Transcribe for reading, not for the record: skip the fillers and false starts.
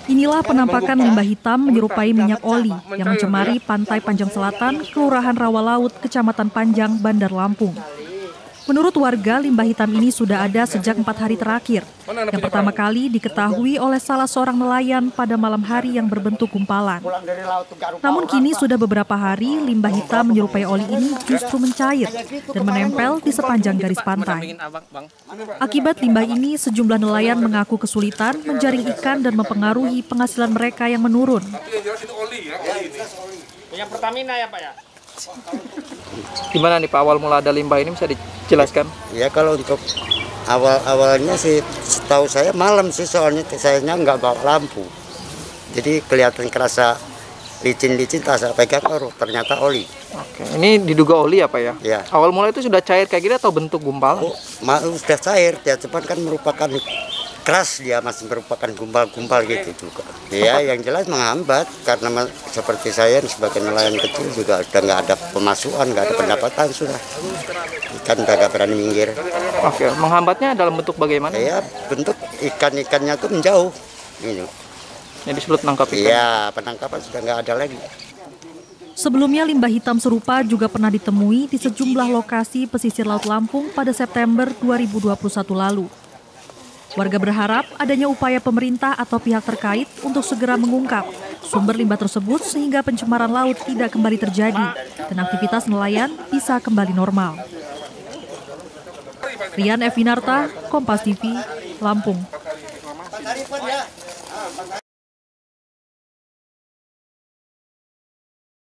Inilah penampakan limbah hitam menyerupai minyak oli yang mencemari Pantai Panjang Selatan, Kelurahan Rawalaut, Kecamatan Panjang, Bandar Lampung. Menurut warga, limbah hitam ini sudah ada sejak 4 hari terakhir. Yang pertama kali diketahui oleh salah seorang nelayan pada malam hari yang berbentuk gumpalan. Namun kini sudah beberapa hari limbah hitam menyerupai oli ini justru mencair dan menempel di sepanjang garis pantai. Akibat limbah ini, sejumlah nelayan mengaku kesulitan menjaring ikan dan mempengaruhi penghasilan mereka yang menurun. Punya Pertamina ya Pak ya? Gimana nih Pak, awal mula ada limbah ini bisa dijelaskan? Ya kalau untuk awalnya sih setahu saya malam sih, soalnya sayanya nggak bawa lampu. Jadi kelihatan kerasa licin-licin, tak saya pegang ternyata oli. Oke, ini diduga oli apa ya? Ya. Awal mula itu sudah cair kayak gini atau bentuk gumpalan? Oh, sudah cair, ya cepat kan merupakan keras, dia masih merupakan gumpal-gumpal gitu juga. Ya, yang jelas menghambat karena seperti saya sebagai nelayan kecil juga udah nggak ada pemasukan, nggak ada pendapatan sudah. Ikan udah nggak berani minggir. Oke, menghambatnya dalam bentuk bagaimana? Ya, bentuk ikan-ikannya tuh menjauh. Gitu. Jadi sulit menangkap ikan? Iya, penangkapan sudah nggak ada lagi. Sebelumnya limbah hitam serupa juga pernah ditemui di sejumlah lokasi pesisir Laut Lampung pada September 2021 lalu. Warga berharap adanya upaya pemerintah atau pihak terkait untuk segera mengungkap sumber limbah tersebut sehingga pencemaran laut tidak kembali terjadi dan aktivitas nelayan bisa kembali normal. Rian Evinarta, Kompas TV, Lampung.